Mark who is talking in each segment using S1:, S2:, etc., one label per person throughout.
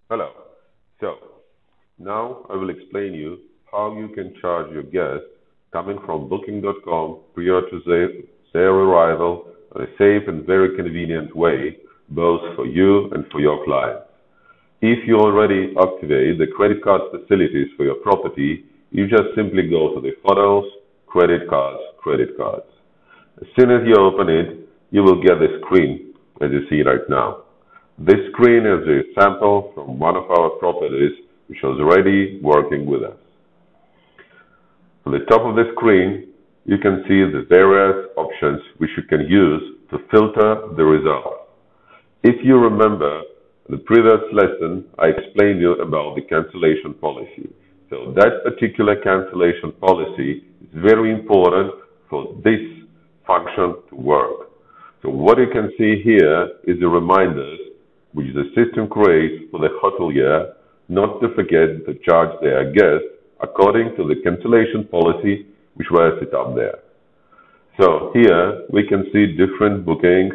S1: Hello. So, now I will explain you how you can charge your guests coming from Booking.com prior to their arrival in a safe and very convenient way, both for you and for your clients. If you already activate the credit card facilities for your property, you just simply go to the photos, credit cards, credit cards. As soon as you open it, you will get the screen as you see right now. This screen is a sample from one of our properties which was already working with us. On the top of the screen, you can see the various options which you can use to filter the results. If you remember the previous lesson, I explained you about the cancellation policy. So that particular cancellation policy is very important for this function to work. So what you can see here is the reminders which the system creates for the hotelier not to forget to charge their guests according to the cancellation policy which were set up there. So here we can see different bookings.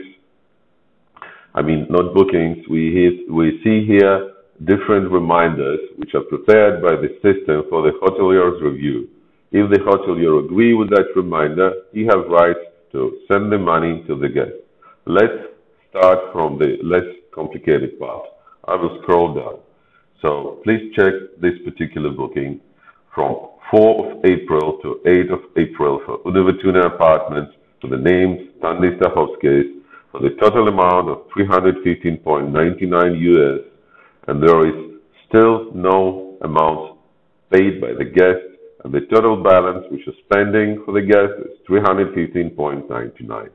S1: Not bookings. We see here different reminders which are prepared by the system for the hotelier's review. If the hotelier agree with that reminder, he has rights to send the money to the guest. Let's start from the less complicated part. I will scroll down. So please check this particular booking from 4th of April to 8th of April for Univertuna Apartments to the names Tandy Stahovskis for the total amount of 315.99 US, and there is still no amount paid by the guest, and the total balance which is pending for the guest is 315.99.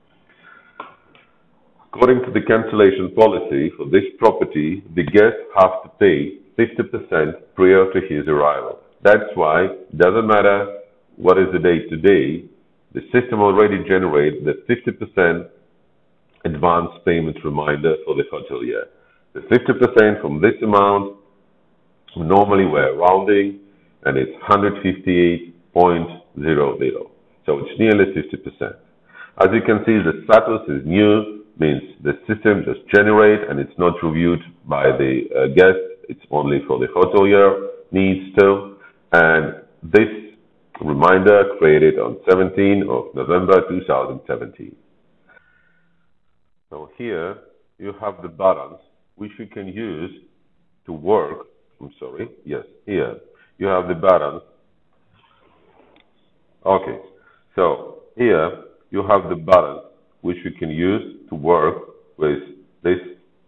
S1: According to the cancellation policy for this property, the guest has to pay 50% prior to his arrival. That's why it doesn't matter what is the date today, the system already generates the 50% advance payment reminder for the hotelier. The 50% from this amount, normally we're rounding, and it's 158.00. So it's nearly 50%. As you can see, the status is new, means the system just generates and it's not reviewed by the guest. It's only for the hotelier needs still. And this reminder created on 17th of November 2017. So here you have the buttons which you can use to work. Here you have the buttons. Okay, so here you have the buttons which you can use to work with this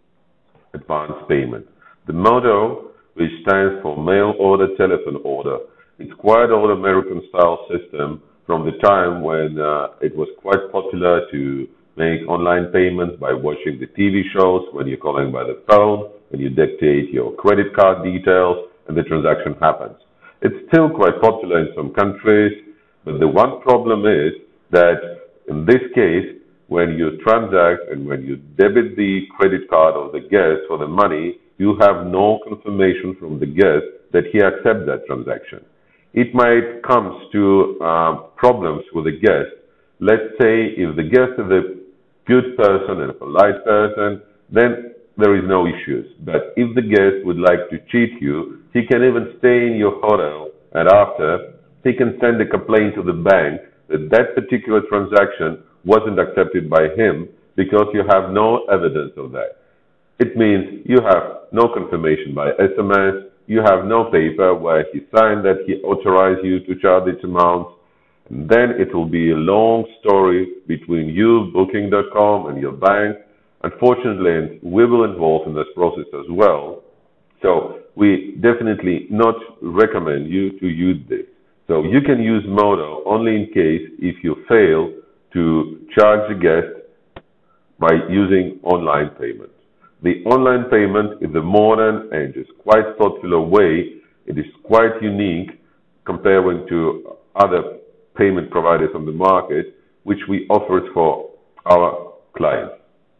S1: advance payment. The motto, which stands for mail order, telephone order, it's quite old American style system from the time when it was quite popular to make online payments by watching the TV shows, when you're calling by the phone, when you dictate your credit card details, and the transaction happens. It's still quite popular in some countries, but the one problem is that in this case, when you transact and when you debit the credit card of the guest for the money, you have no confirmation from the guest that he accepts that transaction. It might come to problems with the guest. Let's say if the guest is a good person and a polite person, then there is no issues. But if the guest would like to cheat you, he can even stay in your hotel, and after, he can send a complaint to the bank that that particular transaction wasn't accepted by him because you have no evidence of that. It means you have no confirmation by SMS, you have no paper where he signed that he authorized you to charge this amount. And then it will be a long story between you, Booking.com, and your bank. Unfortunately, we will involve in this process as well. So we definitely not recommend you to use this. So you can use Modo only in case if you fail to charge the guest by using online payment. The online payment is a modern and just quite popular way. It is quite unique comparing to other payment providers on the market, which we offer for our clients.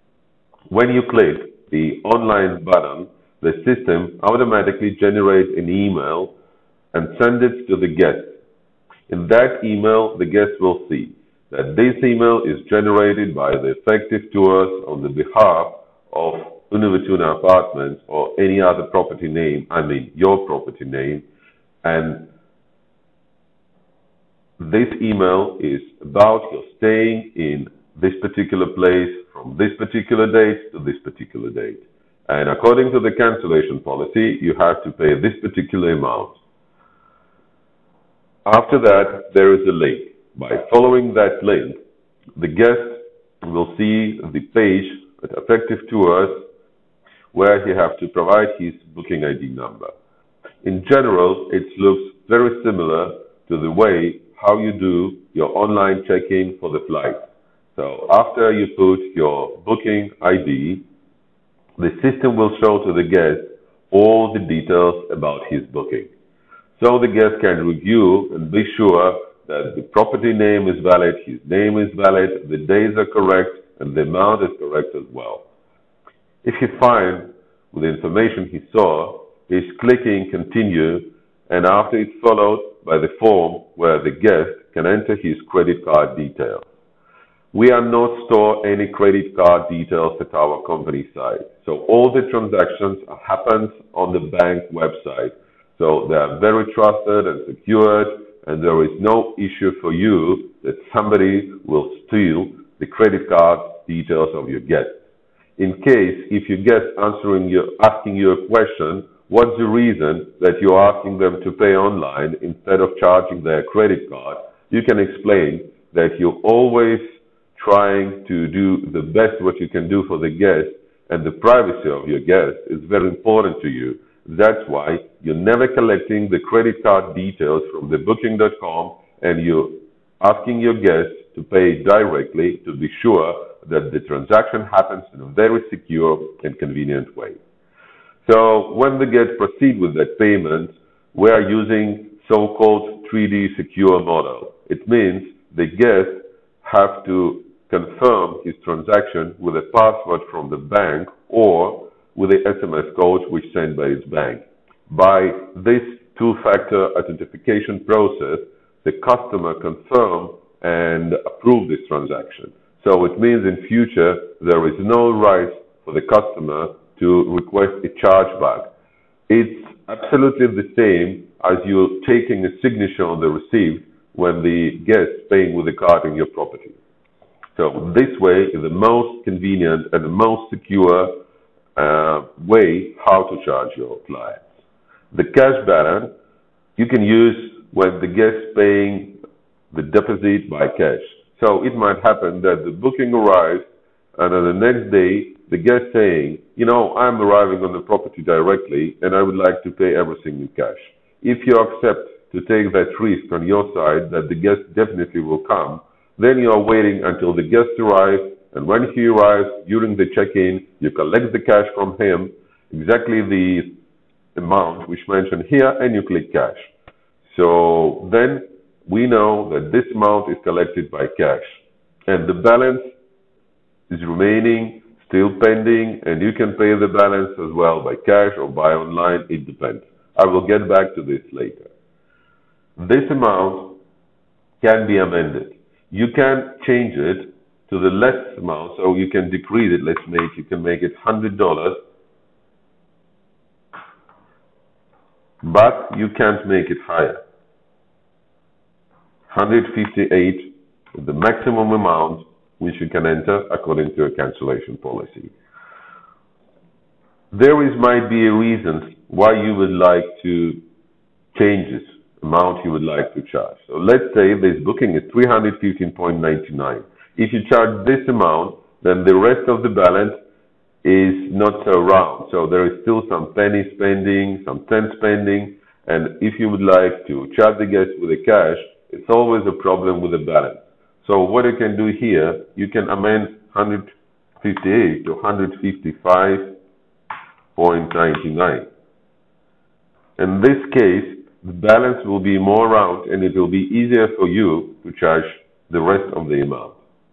S1: When you click the online button, the system automatically generates an email and sends it to the guest. In that email, the guest will see that this email is generated by the Effective Tours on the behalf of Univertuna Apartments or any other property name, I mean your property name, and this email is about your staying in this particular place from this particular date to this particular date. And according to the cancellation policy, you have to pay this particular amount. After that, there is a link. By following that link, the guest will see the page at Effective Tours where he has to provide his booking ID number. In general, it looks very similar to the way how you do your online check-in for the flight. So after you put your booking ID, the system will show to the guest all the details about his booking. So the guest can review and be sure that the property name is valid, his name is valid, the days are correct, and the amount is correct as well. If he finds with the information he saw, he's clicking continue, and after it's followed by the form where the guest can enter his credit card details. We are not store any credit card details at our company site. So all the transactions happens on the bank website. So they are very trusted and secured, and there is no issue for you that somebody will steal the credit card details of your guest. In case if your guest asking you a question, what's the reason that you're asking them to pay online instead of charging their credit card, you can explain that you're always trying to do the best what you can do for the guest, and the privacy of your guest is very important to you. That's why you're never collecting the credit card details from the booking.com, and you're asking your guests to pay directly to be sure that the transaction happens in a very secure and convenient way. So when the guest proceed with that payment, we are using so-called 3D secure model. It means the guest have to confirm his transaction with a password from the bank or with a SMS code which sent by his bank. By this two-factor authentication process, the customer confirm and approve this transaction. So it means in future there is no right for the customer to request a chargeback. It's absolutely the same as you taking a signature on the receipt when the guest paying with a card in your property. So this way is the most convenient and the most secure way how to charge your clients. The cash balance you can use when the guest paying the deposit by cash. So it might happen that the booking arrives and on the next day the guest saying, I'm arriving on the property directly and I would like to pay everything in cash. If you accept to take that risk on your side that the guest definitely will come, then you are waiting until the guest arrives, and when he arrives during the check-in, you collect the cash from him, exactly the amount which mentioned here, and you click cash. So then we know that this amount is collected by cash, and the balance is remaining, still pending, and you can pay the balance as well by cash or by online, it depends. I will get back to this later. This amount can be amended. You can change it to the less amount, so you can decrease it. You can make it $100, but you can't make it higher. 158 is the maximum amount which you can enter according to a cancellation policy. Might be a reason why you would like to change this amount you would like to charge. So let's say this booking is $315.99. If you charge this amount, then the rest of the balance is not so round. So there is still some penny spending, some cent spending, and if you would like to charge the guest with a cash, it's always a problem with the balance. So what you can do here, you can amend 158 to 155.99. In this case, the balance will be more round and it will be easier for you to charge the rest of the amount.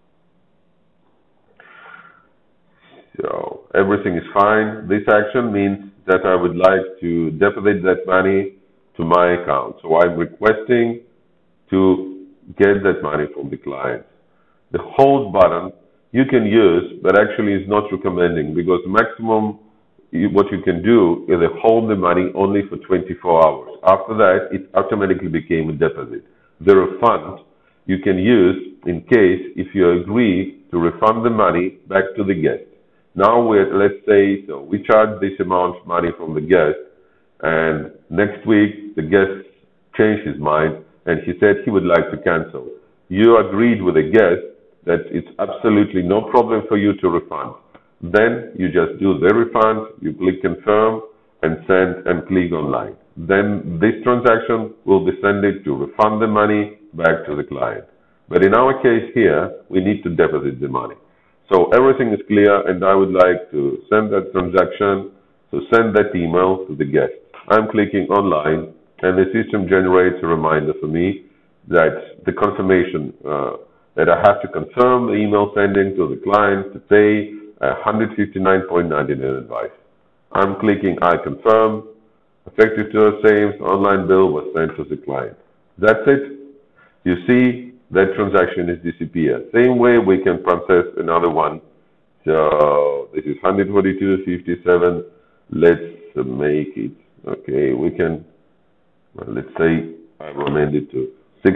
S1: So everything is fine. This action means that I would like to deposit that money to my account. So I'm requesting to get that money from the client. The hold button, you can use, but actually is not recommending, because maximum what you can do is hold the money only for 24 hours. After that, it automatically became a deposit. The refund you can use in case if you agree to refund the money back to the guest. Now let's say, so we charge this amount of money from the guest, and next week the guest changed his mind and he said he would like to cancel. You agreed with the guest that it's absolutely no problem for you to refund. Then you just do the refund, you click confirm and send and click online. Then this transaction will be sent to refund the money back to the client. But in our case here, we need to deposit the money. So everything is clear, and I would like to send that transaction, so send that email to the guest. I'm clicking online, and the system generates a reminder for me that the confirmation that I have to confirm the email sending to the client to pay $159.90 in advice. I'm clicking I confirm. Effective to the same online bill was sent to the client. That's it. You see that transaction is disappeared. Same way we can process another one. So this is 142.57. Let's make it. Okay, we can. Well, let's say I will amend it to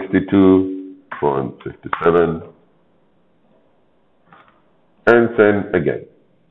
S1: 62.57 and send again.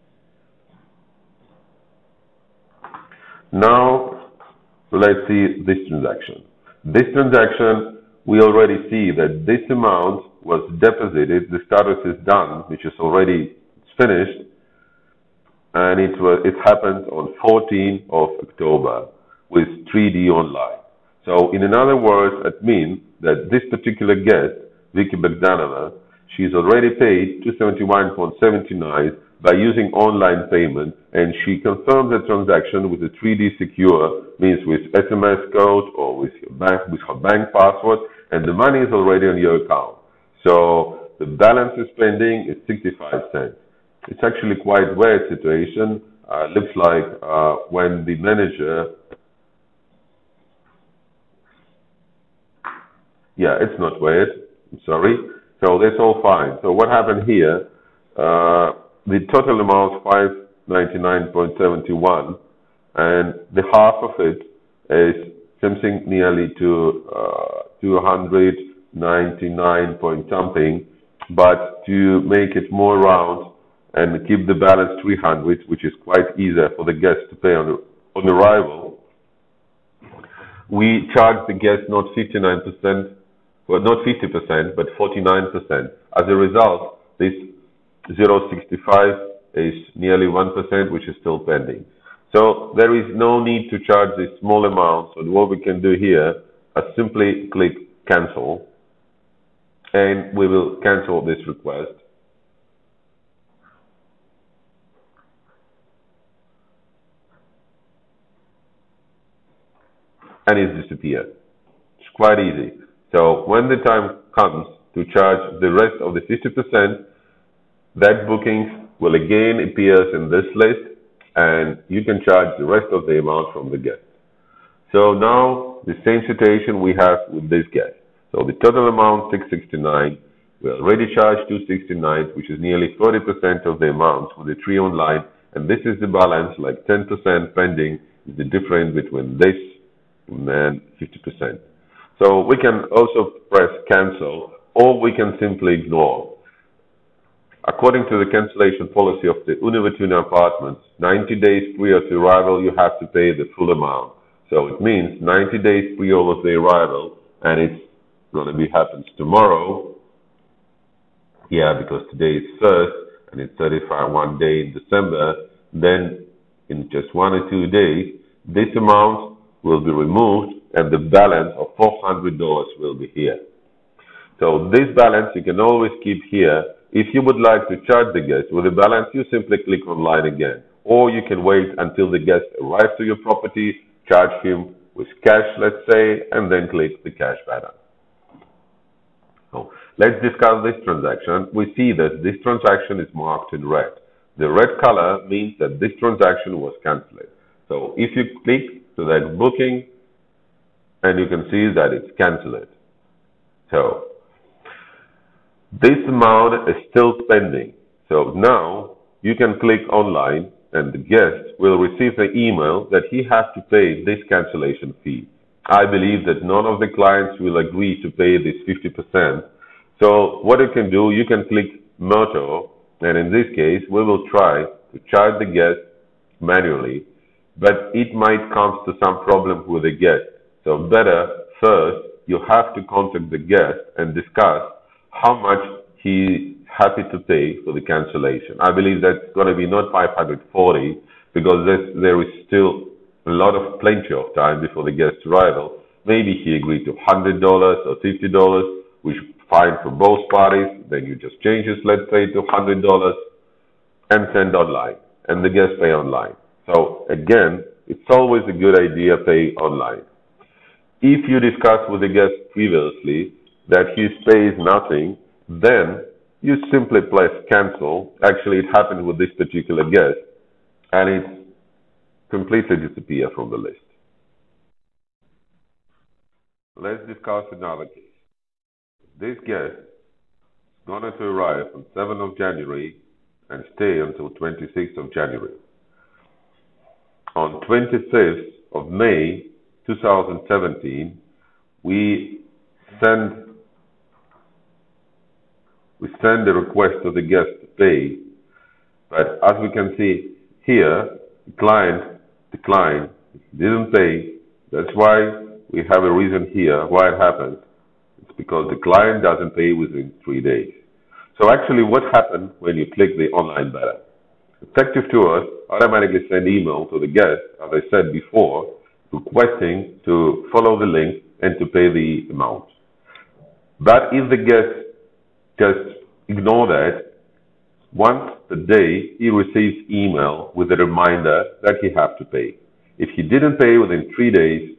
S1: Now let's see this transaction. This transaction, we already see that this amount was deposited. The status is done, which is already finished, and it happened on 14th of October with 3D Online. So in other words, it means that this particular guest, Vicky Bogdanova, she's already paid $271.79 by using online payment, and she confirmed the transaction with a 3D secure, means with SMS code or with her bank password, and the money is already on your account. So the balance is pending is 65 cents. It's actually quite weird situation. Looks like when the manager, yeah, it's not weird. I'm sorry. So that's all fine. So what happened here? The total amount 599.71, and the half of it is something nearly to 299 point something. But to make it more round and keep the balance 300, which is quite easier for the guest to pay on arrival, we charge the guest not 59%. Well, not 50%, but 49%. As a result, this 0.65 is nearly 1%, which is still pending. So there is no need to charge this small amount. So what we can do here is simply click cancel, and we will cancel this request. And it's disappeared. It's quite easy. So when the time comes to charge the rest of the 50%, that booking will again appear in this list, and you can charge the rest of the amount from the guest. So now the same situation we have with this guest. So the total amount 669, we already charged 269, which is nearly 40% of the amount for the 3 online, and this is the balance, like 10% pending is the difference between this and 50%. So we can also press cancel, or we can simply ignore. According to the cancellation policy of the Univertuna Apartments, 90 days prior to arrival, you have to pay the full amount. So it means 90 days prior of the arrival, and it's going to be happens tomorrow. Yeah, because today is 1st, and it's 1 day in December. Then in just 1 or 2 days, this amount will be removed, and the balance of $400 will be here. So this balance you can always keep here. If you would like to charge the guest with a balance, you simply click online again. Or you can wait until the guest arrives to your property, charge him with cash, let's say, and then click the cash button. So let's discuss this transaction. We see that this transaction is marked in red. The red color means that this transaction was cancelled. So if you click to that booking, and you can see that it's cancelled. So this amount is still pending. So now you can click online and the guest will receive the email that he has to pay this cancellation fee. I believe that none of the clients will agree to pay this 50%. So what you can do, you can click Moto, and in this case, we will try to charge the guest manually, but it might come to some problem with the guest. So better first, you have to contact the guest and discuss how much he's happy to pay for the cancellation. I believe that's going to be not 540 because there is still plenty of time before the guest's arrival. Maybe he agreed to $100 or $50, which is fine for both parties. Then you just change it, let's say, to $100 and send online, and the guest pay online. So again, it's always a good idea to pay online. If you discuss with the guest previously that he pays nothing, then you simply press cancel. Actually, it happened with this particular guest, and it completely disappears from the list. Let's discuss another case. This guest is going to arrive on 7th of January and stay until 26th of January. On 25th of May 2017, we send a request to the guest to pay, but as we can see here, the client declined, didn't pay. That's why we have a reason here why it happens. It's because the client doesn't pay within 3 days. So actually what happened when you click the online button? Effective Tours automatically send email to the guest, as I said before, requesting to follow the link and to pay the amount. But if the guest just ignore that, once a day he receives email with a reminder that he has to pay. If he didn't pay within 3 days,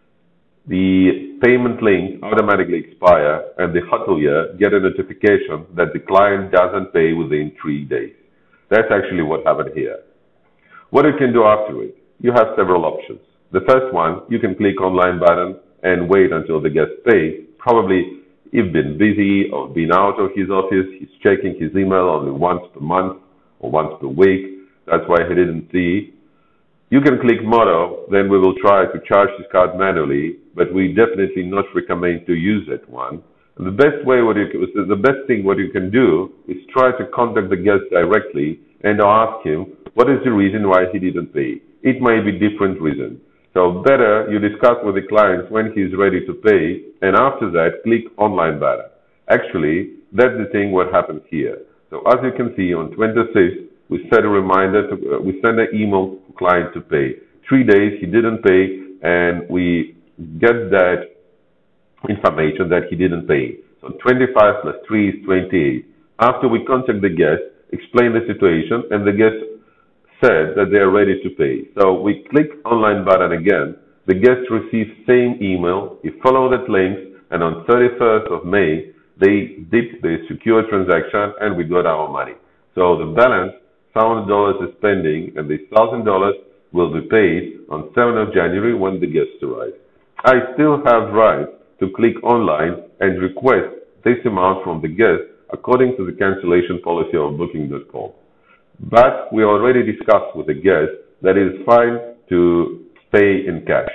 S1: the payment link automatically expire and the hotelier get a notification that the client doesn't pay within 3 days. That's actually what happened here. What you can do after it, you have several options. The first one, you can click online button and wait until the guest pays. Probably he's been busy or been out of his office, he's checking his email only once per month or once per week. That's why he didn't see. You can click Moto, then we will try to charge this card manually, but we definitely not recommend to use that one. And the best thing what you can do is try to contact the guest directly and ask him what is the reason why he didn't pay. It may be different reasons. So better you discuss with the client when he's ready to pay, and after that click online button. Actually, that's the thing what happened here. So as you can see, on 26th, we set a reminder we send an email to client to pay. 3 days he didn't pay, and we get that information that he didn't pay. So 25 plus 3 is 28. After we contact the guest, explain the situation, and the guest said that they are ready to pay. So we click online button again. The guest receives same email. He follow that link, and on 31st of May, they did the secure transaction, and we got our money. So the balance, $1,000 is pending, and this $1,000 will be paid on 7th of January when the guest arrives. I still have right to click online and request this amount from the guest according to the cancellation policy of Booking.com. But we already discussed with the guest that it is fine to pay in cash.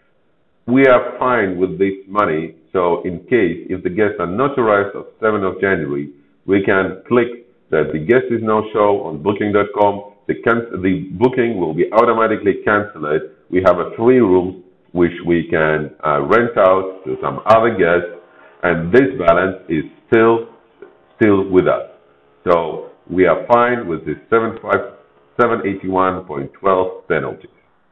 S1: We are fine with this money, so in case if the guests are not arrived on 7th of January, we can click that the guest is no show on Booking.com. The booking will be automatically cancelled. We have a free room which we can rent out to some other guests, and this balance is still with us. So we are fine with this 781.12 penalty.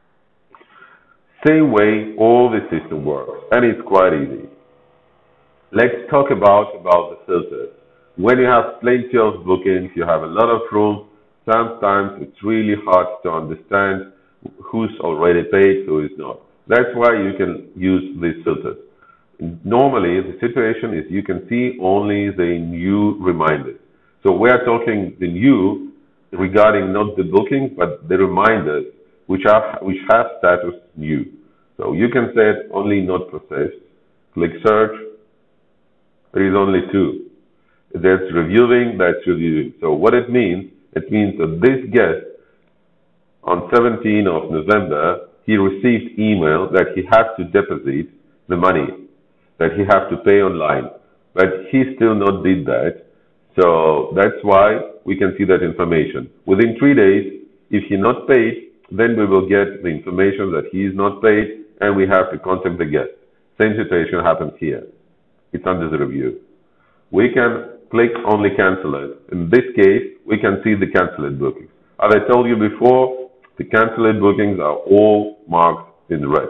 S1: Same way all the system works, and it's quite easy. Let's talk about the filters. When you have plenty of bookings, you have a lot of rooms, sometimes it's really hard to understand who's already paid, who is not. That's why you can use these filters. Normally, the situation is you can see only the new reminders. So we are talking the new regarding not the booking, but the reminders which have status new. So you can set only not processed. Click search. There is only 2. That's reviewing, that's reviewing. So what it means that this guest on 17th of November, he received email that he had to deposit the money, that he had to pay online, but he still not did that. So that's why we can see that information. Within 3 days, if he not paid, then we will get the information that he is not paid and we have to contact the guest. Same situation happens here. It's under the review. We can click only cancel it. In this case, we can see the canceled bookings. As I told you before, the canceled bookings are all marked in red.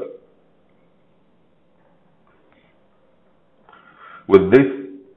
S1: With this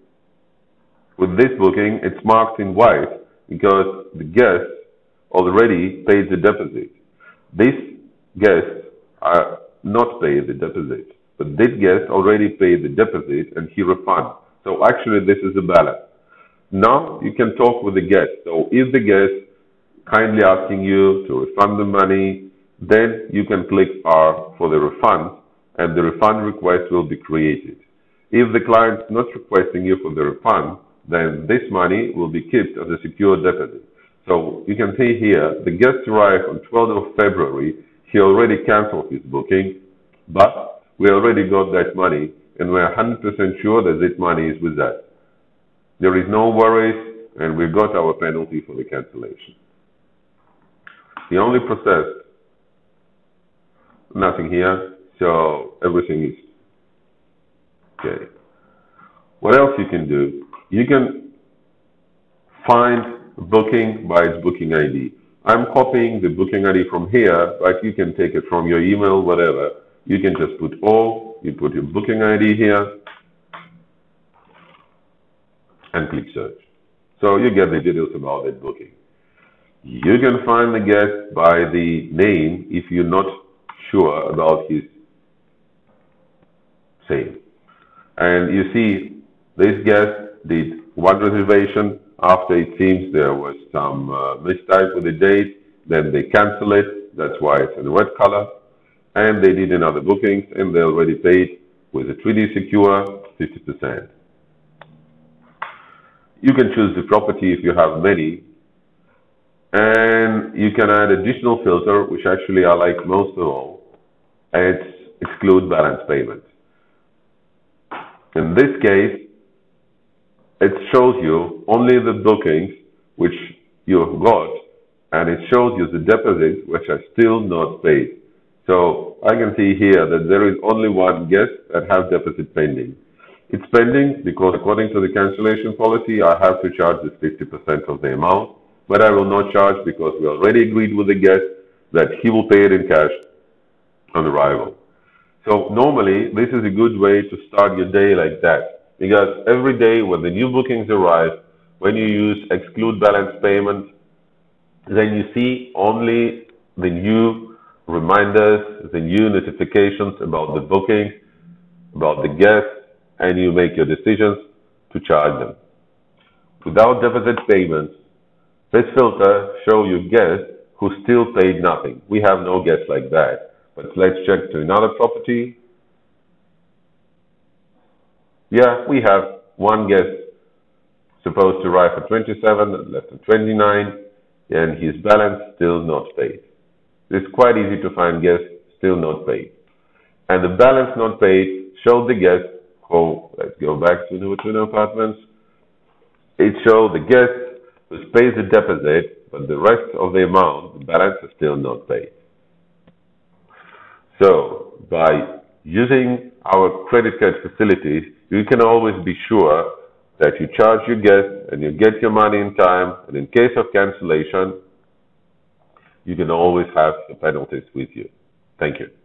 S1: booking, it's marked in white because the guest already paid the deposit. These guests are not paid the deposit, but this guest already paid the deposit and he refunded. So actually this is a balance. Now you can talk with the guest. So if the guest kindly asking you to refund the money, then you can click R for the refund and the refund request will be created. If the client is not requesting you for the refund, then this money will be kept as a secure deposit. So you can see here, the guest arrived on 12th of February. He already canceled his booking, but we already got that money and we're 100% sure that this money is with us. There is no worries and we got our penalty for the cancellation. The only process, nothing here, so everything is okay. What else you can do? You can find booking by its booking ID. I'm copying the booking ID from here, but you can take it from your email, whatever. You can just put all, you put your booking ID here, and click search. So you get the details about that booking. You can find the guest by the name if you're not sure about his same. And you see, this guest did one reservation. After it seems there was some mistype with the date, then they cancel it. That's why it's in red color. And they did another booking and they already paid with a 3D Secure 50%. You can choose the property if you have many. And you can add additional filter, which actually I like most of all. It's exclude balance payment. In this case, it shows you only the bookings which you have got, and it shows you the deposits which are still not paid. So I can see here that there is only one guest that has deposit pending. It's pending because according to the cancellation policy, I have to charge this 50% of the amount, but I will not charge because we already agreed with the guest that he will pay it in cash on arrival. So normally, this is a good way to start your day like that. Because every day when the new bookings arrive, when you use exclude balance payment, then you see only the new reminders, the new notifications about the booking, about the guests, and you make your decisions to charge them. Without deposit payments, this filter shows you guests who still paid nothing. We have no guests like that. But let's check to another property. Yeah, we have one guest supposed to arrive at 27, left at 29, and his balance still not paid. It's quite easy to find guests still not paid. And the balance not paid shows the guest who, let's go back to the apartments. It shows the guest who pays the deposit, but the rest of the amount, the balance is still not paid. So, by using our credit card facilities, you can always be sure that you charge your guests and you get your money in time, and in case of cancellation, you can always have the penalties with you. Thank you.